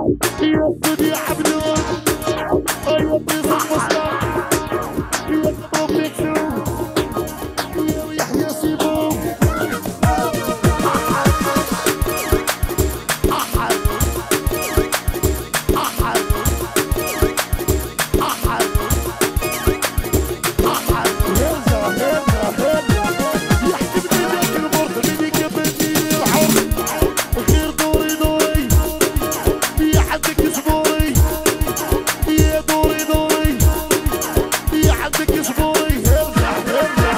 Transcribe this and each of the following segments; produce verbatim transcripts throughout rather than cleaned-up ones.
يا سيدي عبدون يا بيص المصنع يا مبروك بيكسو يا يحيى سيبو أحد أحد أحد أحد هرزة هرزة هرزة يحكي بديك البرد بديك بدي الحر غير دوري دوري يا حدك اسبوري يا دوري دوري يا حدك اسبوري هرزة هرزة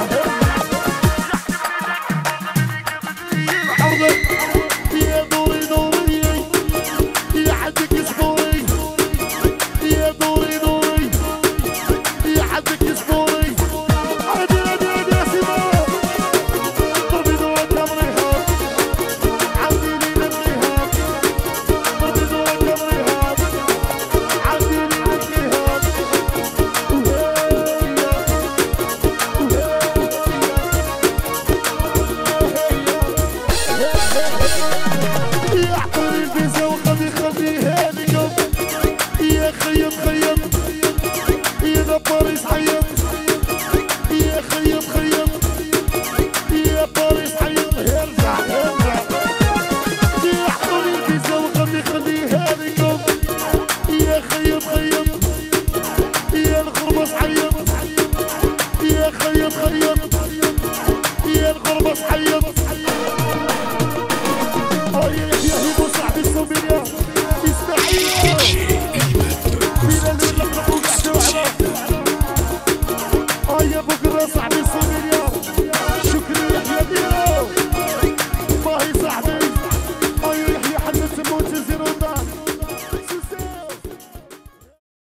هرزة يا دوري دوري يا حدك اسبوري يا دوري دوري يا حدك اسبوري عادي عادي عادي يا سيما ضربي دورك يا مريحان عادي لي للرهاب ضربي دورك يا مريحان عادي لي للرهاب يا عطوني الفيزا وخلي خلي هانيكم يا خيط خيط يا باريس حيط يا خيط خيط يا باريس حيط هرزع هرزع يا عطوني الفيزا وخلي خلي هانيكم يا خيط خيط